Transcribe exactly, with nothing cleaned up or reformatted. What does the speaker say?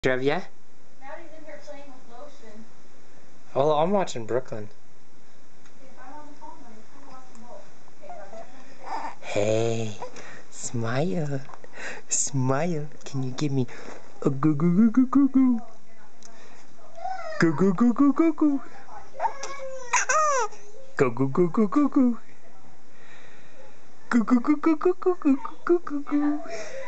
Trivia? Maddie's in here playing with lotion. Oh, I'm watching Brooklyn. Okay, if I'm on the phone, then you're trying to watch them both. Okay, now get up. Hey, smile, smile. Can you give me a goo goo goo goo goo goo? Goo goo goo goo goo goo. Goo goo goo goo goo goo. Goo goo goo goo goo goo goo goo goo goo.